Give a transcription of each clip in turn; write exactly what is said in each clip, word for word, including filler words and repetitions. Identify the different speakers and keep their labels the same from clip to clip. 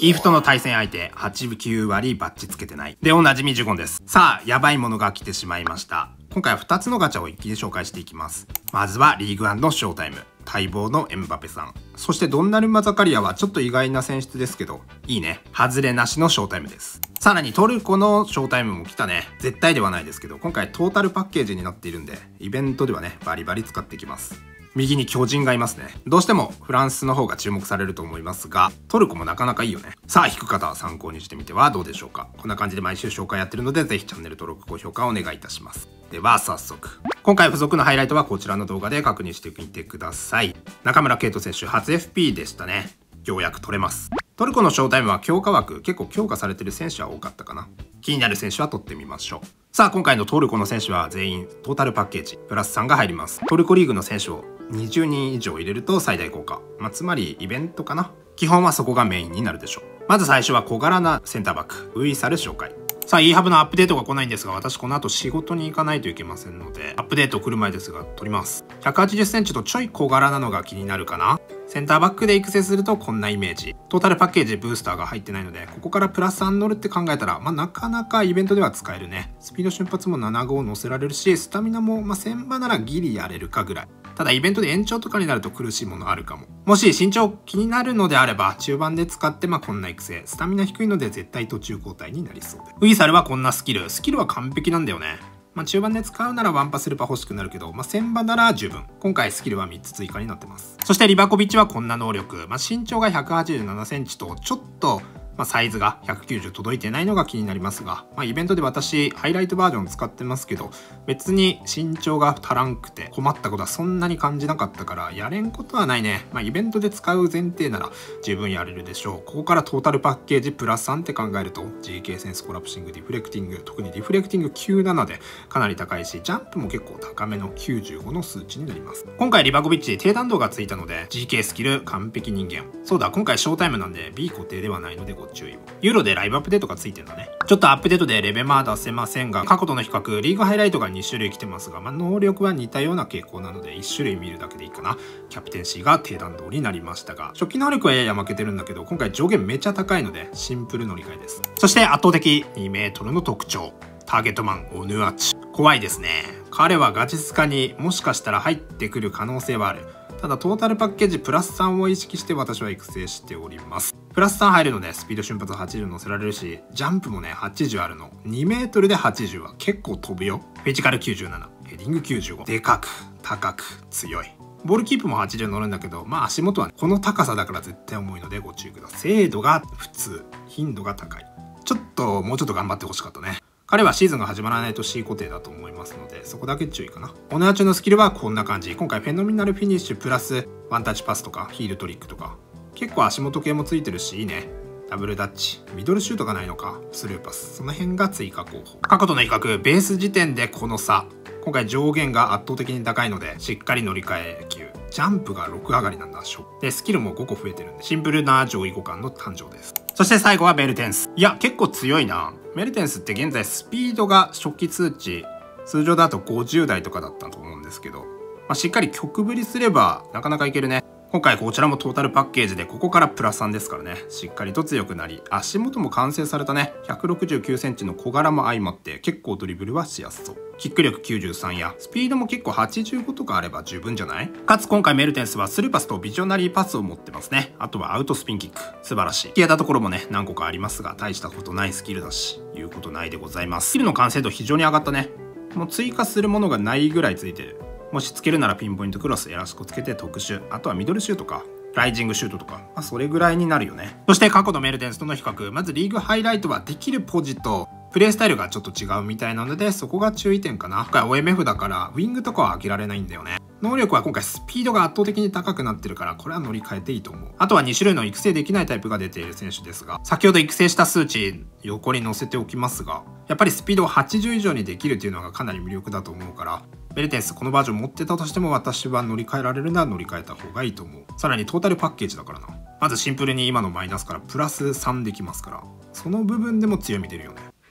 Speaker 1: イーフとの対戦相手、はちきゅうわりバッチつけてない。で、おなじみジュゴンです。さあ、やばいものが来てしまいました。今回はふたつのガチャを一気に紹介していきます。まずはリーグワンのショータイム。待望のエムバペさん。そしてドンナルンマ・ザカリアはちょっと意外な選出ですけど、いいね。外れなしのショータイムです。さらにトルコのショータイムも来たね。絶対ではないですけど、今回トータルパッケージになっているんで、イベントではね、バリバリ使っていきます。右に巨人がいますね。どうしてもフランスの方が注目されると思いますが、トルコもなかなかいいよね。さあ、引く方は参考にしてみてはどうでしょうか。こんな感じで毎週紹介やってるので、ぜひチャンネル登録、高評価お願いいたします。では、早速。今回付属のハイライトはこちらの動画で確認してみてください。中村敬斗選手、初 エフピー でしたね。ようやく取れます。トルコのショータイムは強化枠、結構強化されてる選手は多かったかな。気になる選手は取ってみましょう。さあ、今回のトルコの選手は全員トータルパッケージ、プラスさんが入ります。トルコリーグの選手をにじゅうにん以上入れると最大効果。まあ、つまりイベントかな。基本はそこがメインになるでしょう。まず最初は小柄なセンターバック、ウイサル紹介。さあ、イーハブのアップデートが来ないんですが、私この後仕事に行かないといけませんので、アップデート来る前ですが、取ります。ひゃくはちじゅっセンチとちょい小柄なのが気になるかな。センターバックで育成するとこんなイメージ。トータルパッケージブースターが入ってないので、ここからプラスさん乗るって考えたら、まあなかなかイベントでは使えるね。スピード瞬発もななご乗せられるし、スタミナもまあせんばならギリやれるかぐらい。ただイベントで延長とかになると苦しいものあるかも。もし身長気になるのであれば、中盤で使ってまあこんな育成。スタミナ低いので絶対途中交代になりそうで。ウイサルはこんなスキル。スキルは完璧なんだよね。まあ中盤で使うならワンパスルパ欲しくなるけど、まあせんばなら十分。今回スキルはみっつ追加になってます。そしてリバコビッチはこんな能力。まあ身長がひゃくはちじゅうななセンチとちょっとまあサイズがひゃくきゅうじゅう届いてないのが気になりますが、まあイベントで私ハイライトバージョン使ってますけど、別に身長が足らんくて困ったことはそんなに感じなかったからやれんことはないね。まあイベントで使う前提なら十分やれるでしょう。ここからトータルパッケージプラスさんって考えると ジーケー センスコラプシングディフレクティング、特にディフレクティングきゅうじゅうななでかなり高いし、ジャンプも結構高めのきゅうじゅうごの数値になります。今回リバコビッチ低弾道がついたので ジーケー スキル完璧人間。そうだ、今回ショータイムなんで ビー 固定ではないのでご注意を。ユーロでライブアップデートがついてるんだね。ちょっとアップデートでレベマー出せませんが、過去との比較、リーグハイライトがに種類来てますが、まあ、能力は似たような傾向なのでいち種類見るだけでいいかな。キャプテンシーが低弾道になりましたが、初期能力はやや負けてるんだけど、今回上限めっちゃ高いのでシンプル乗り換えです。そして圧倒的にメートルの特徴。ターゲットマン、オヌアチ。怖いですね。彼はガチスカにもしかしたら入ってくる可能性はある。ただトータルパッケージプラスさんを意識して私は育成しております。プラスさん入るのでスピード瞬発はちじゅう乗せられるし、ジャンプもねはちじゅうあるの。にメートルではちじゅうは結構飛ぶよ。フィジカルきゅうじゅうなな、ヘディングきゅうじゅうご。でかく、高く、強い。ボールキープもはちじゅう乗るんだけど、まあ足元は、ね、この高さだから絶対重いのでご注意ください。精度が普通、頻度が高い。ちょっともうちょっと頑張ってほしかったね。彼はシーズンが始まらないと C 固定だと思いますので、そこだけ注意かな。オネアチュのスキルはこんな感じ。今回フェノミナルフィニッシュプラスワンタッチパスとかヒールトリックとか、結構足元系もついてるしいいね。ダブルダッチ、ミドルシュートがないのか、スルーパス、その辺が追加候補。過去との比較、ベース時点でこの差。今回上限が圧倒的に高いので、しっかり乗り換え級。ジャンプがろく上がりなんだしょ。で、スキルもごこ増えてるんで、シンプルな上位互換の誕生です。そして最後はメルテンス。いや、結構強いな。メルテンスって現在スピードが初期数値、通常だとごじゅうだいとかだったと思うんですけど、まあ、しっかり曲振りすればなかなかいけるね。今回こちらもトータルパッケージでここからプラスさんですからね。しっかりと強くなり、足元も完成されたね。ひゃくろくじゅうきゅうセンチの小柄も相まって結構ドリブルはしやすそう。キック力きゅうじゅうさんやスピードも結構はちじゅうごとかあれば十分じゃない？かつ今回メルテンスはスルーパスとビジョナリーパスを持ってますね。あとはアウトスピンキック。素晴らしい。消えたところもね、何個かありますが、大したことないスキルだし、言うことないでございます。スキルの完成度非常に上がったね。もう追加するものがないぐらいついてる。もしつけるならピンポイントクロス、エラスコつけて特殊。あとはミドルシュートか。ライジングシュートとか、まあ、それぐらいになるよね。そして過去のメルテンスとの比較、まずリーグハイライトはできるポジとプレイスタイルがちょっと違うみたいなので、そこが注意点かな。今回 オーエムエフ だからウィングとかは開けられないんだよね。能力は今回スピードが圧倒的に高くなってるから、これは乗り換えていいと思う。あとはに種類の育成できないタイプが出ている選手ですが、先ほど育成した数値横に載せておきますが、やっぱりスピードをはちじゅう以上にできるっていうのがかなり魅力だと思うから、メルテンスこのバージョン持ってたとしても私は乗り換えられるなら乗り換えた方がいいと思う。さらにトータルパッケージだからな。まずシンプルに今のマイナスからプラスさんできますから、その部分でも強み出るよね。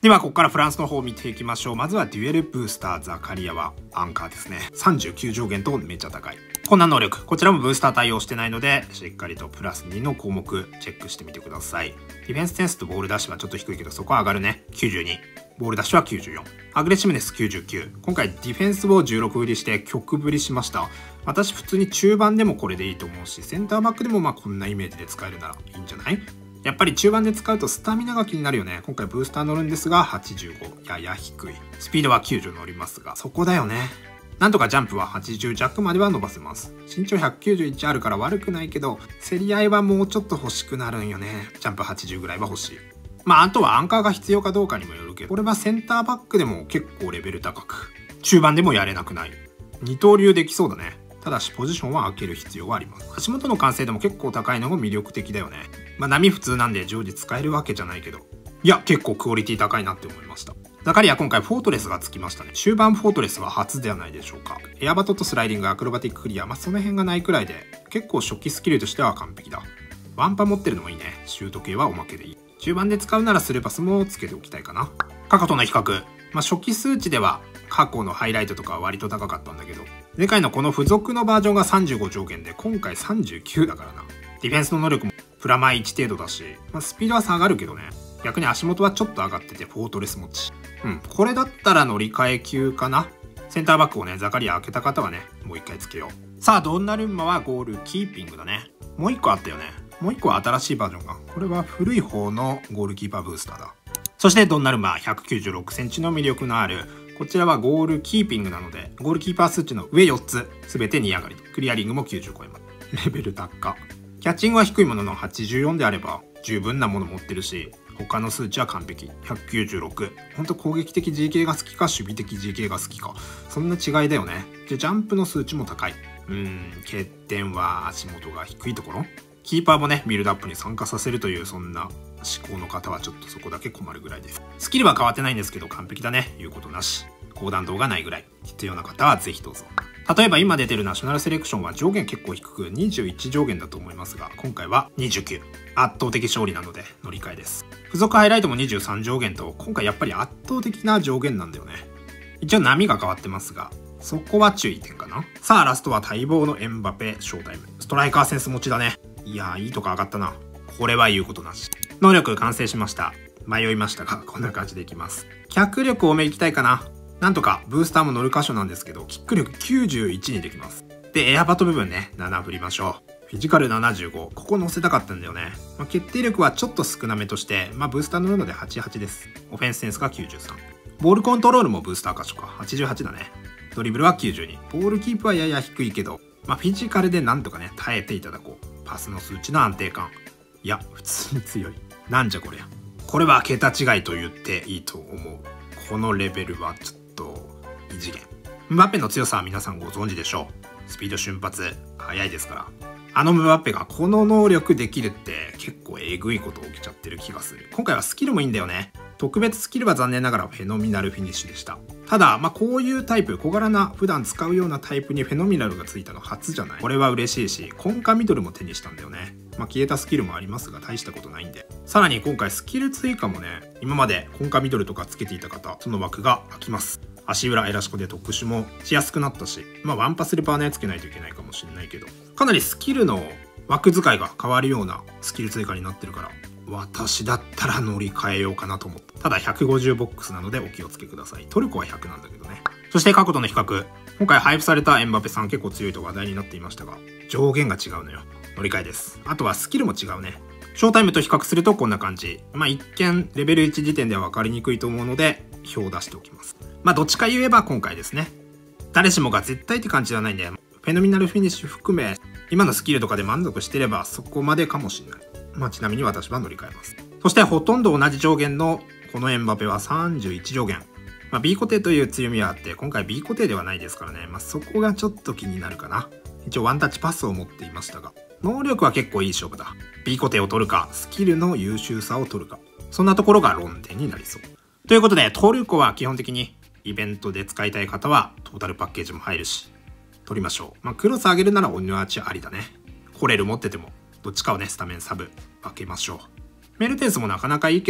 Speaker 1: では、ここからフランスの方を見ていきましょう。まずはデュエルブースターザカリアはアンカーですね。さんじゅうきゅう上限とめっちゃ高い。こんな能力、こちらもブースター対応してないので、しっかりとプラスにの項目チェックしてみてください。ディフェンスセンスとボールダッシュはちょっと低いけど、そこは上がるね。きゅうじゅうに。ボールダッシュはきゅうじゅうよん。アグレッシブネスきゅうじゅうきゅう。今回ディフェンスをじゅうろく振りして曲振りしました。私普通に中盤でもこれでいいと思うし、センターバックでもまあこんなイメージで使えるならいいんじゃない？やっぱり中盤で使うとスタミナが気になるよね。今回ブースター乗るんですがはちじゅうご。やや低い。スピードはきゅうじゅう乗りますが、そこだよね。なんとかジャンプははちじゅう弱までは伸ばせます。身長ひゃくきゅうじゅういちあるから悪くないけど、競り合いはもうちょっと欲しくなるんよね。ジャンプはちじゅうぐらいは欲しい。まああとはアンカーが必要かどうかにもよるけど、これはセンターバックでも結構レベル高く、中盤でもやれなくない。二刀流できそうだね。ただしポジションは開ける必要はあります。足元の完成度も結構高いのも魅力的だよね。まあ波普通なんで常時使えるわけじゃないけど、いや結構クオリティ高いなって思いました。ザカリア今回フォートレスがつきましたね。終盤フォートレスは初ではないでしょうか。エアバトとスライディング、アクロバティッククリア、まあその辺がないくらいで結構初期スキルとしては完璧だ。ワンパ持ってるのもいいね。シュート系はおまけでいい。中盤で使うならスルーパスもつけておきたいかな。過去との比較、まあ初期数値では過去のハイライトとかは割と高かったんだけど、前回のこの付属のバージョンがさんじゅうご上限で今回さんじゅうきゅうだからな。ディフェンスの能力もプラマイいち程度だし、まあ、スピードは下がるけどね。逆に足元はちょっと上がっててフォートレス持ち。うん、これだったら乗り換え級かな。センターバックをね、ザカリア開けた方はね、もう一回つけよう。さあ、ドンナルンマはゴールキーピングだね。もう一個あったよね。もう一個は新しいバージョンが。これは古い方のゴールキーパーブースターだ。そしてドンナルンマひゃくきゅうじゅうろくセンチの魅力のある、こちらはゴールキーピングなので、ゴールキーパー数値の上よっつ、すべてに上がり。クリアリングもきゅうじゅう超えます。レベル高。キャッチングは低いもののはちじゅうよんであれば十分なもの持ってるし、他の数値は完璧。ひゃくきゅうじゅうろく。ほんと攻撃的 ジーケー が好きか守備的 ジーケー が好きか。そんな違いだよね。で、ジャンプの数値も高い。うーん、欠点は足元が低いところ。キーパーもね、ビルドアップに参加させるというそんな思考の方はちょっとそこだけ困るぐらいです。スキルは変わってないんですけど完璧だね。言うことなし。高弾道がないぐらい。必要な方はぜひどうぞ。例えば今出てるナショナルセレクションは上限結構低くにじゅういち上限だと思いますが、今回はにじゅうきゅう。圧倒的勝利なので乗り換えです。付属ハイライトもにじゅうさん上限と、今回やっぱり圧倒的な上限なんだよね。一応波が変わってますが、そこは注意点かな。さあラストは待望のエンバペショータイム。ストライカーセンス持ちだね。いやーいいとこ上がったな。これは言うことなし。能力完成しました。迷いましたが、こんな感じでいきます。脚力多めいきたいかな。なんとかブースターも乗る箇所なんですけど、キック力きゅうじゅういちにできます。で、エアバト部分ね、なな振りましょう。フィジカルななじゅうご。ここ乗せたかったんだよね。まあ、決定力はちょっと少なめとして、まあブースター乗るのではちじゅうはちです。オフェンスセンスがきゅうじゅうさん。ボールコントロールもブースター箇所か。はちじゅうはちだね。ドリブルはきゅうじゅうに。ボールキープはやや低いけど、まあフィジカルでなんとかね、耐えていただこう。パスの数値の安定感。いや、普通に強い。なんじゃこりゃ。これは桁違いと言っていいと思う。このレベルはちょっと異次元。ムバッペの強さは皆さんご存知でしょう。スピード瞬発、速いですから。あのムバッペがこの能力できるって結構えぐいこと起きちゃってる気がする。今回はスキルもいいんだよね。特別スキルは残念ながらフェノミナルフィニッシュでした。ただ、まあこういうタイプ、小柄な普段使うようなタイプにフェノミナルがついたの初じゃない。これは嬉しいし、コンカミドルも手にしたんだよね。まあ消えたスキルもありますが大したことないんで。さらに今回スキル追加もね、今までコンカミドルとかつけていた方、その枠が空きます。足裏エラシコで特殊もしやすくなったし、まあワンパスレパーねつけないといけないかもしれないけど、かなりスキルの枠使いが変わるようなスキル追加になってるから、私だったら乗り換えようかなと思った。ただひゃくごじゅうボックスなのでお気をつけください。トルコはひゃくなんだけどね。そして過去との比較。今回配布されたエンバペさん結構強いと話題になっていましたが、上限が違うのよ。乗り換えです。あとはスキルも違うね。ショータイムと比較するとこんな感じ。まあ一見レベルいち時点では分かりにくいと思うので表を出しておきます。まあどっちか言えば今回ですね。誰しもが絶対って感じじゃないんで、フェノミナルフィニッシュ含め今のスキルとかで満足してればそこまでかもしれない。まあちなみに私は乗り換えます。そしてほとんど同じ上限のこのエンバペはさんじゅういち上限。まあ B 固定という強みはあって今回 B 固定ではないですからね。まあそこがちょっと気になるかな。一応ワンタッチパスを持っていましたが、能力は結構いい勝負だ。B 固定を取るか、スキルの優秀さを取るか。そんなところが論点になりそう。ということでトルコは基本的にイベントで使いたい方はトータルパッケージも入るし、取りましょう。まあクロス上げるならオニュアーチありだね。コレル持っててもどっちかをねスタメンサブ分けましょう。メルテンスもなかなかいいけど、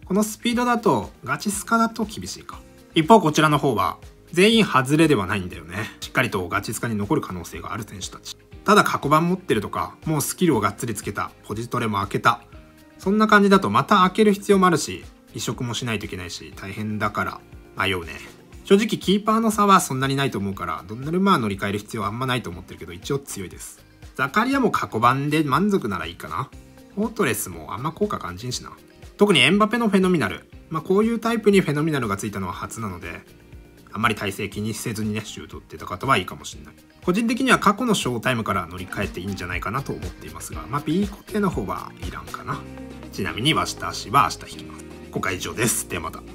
Speaker 1: このスピードだとガチスカだと厳しいか。一方こちらの方は全員外れではないんだよね。しっかりとガチスカに残る可能性がある選手たち。ただ過去版持ってるとか、もうスキルをがっつりつけた、ポジトレも開けた、そんな感じだとまた開ける必要もあるし、移植もしないといけないし大変だから迷うね。正直キーパーの差はそんなにないと思うから、ドンナルマー乗り換える必要はあんまないと思ってるけど、一応強いです。ザカリアも過去版で満足ならいいかな。フォートレスもあんま効果感じんしな。特にエンバペのフェノミナル、まあこういうタイプにフェノミナルがついたのは初なので、あんまり体勢気にせずにねシュート打ってた方はいいかもしれない。個人的には過去のショータイムから乗り換えていいんじゃないかなと思っていますが、まあ B 固定の方はいらんかな。ちなみにワシタシは明日引きます。今回以上です。ではまた。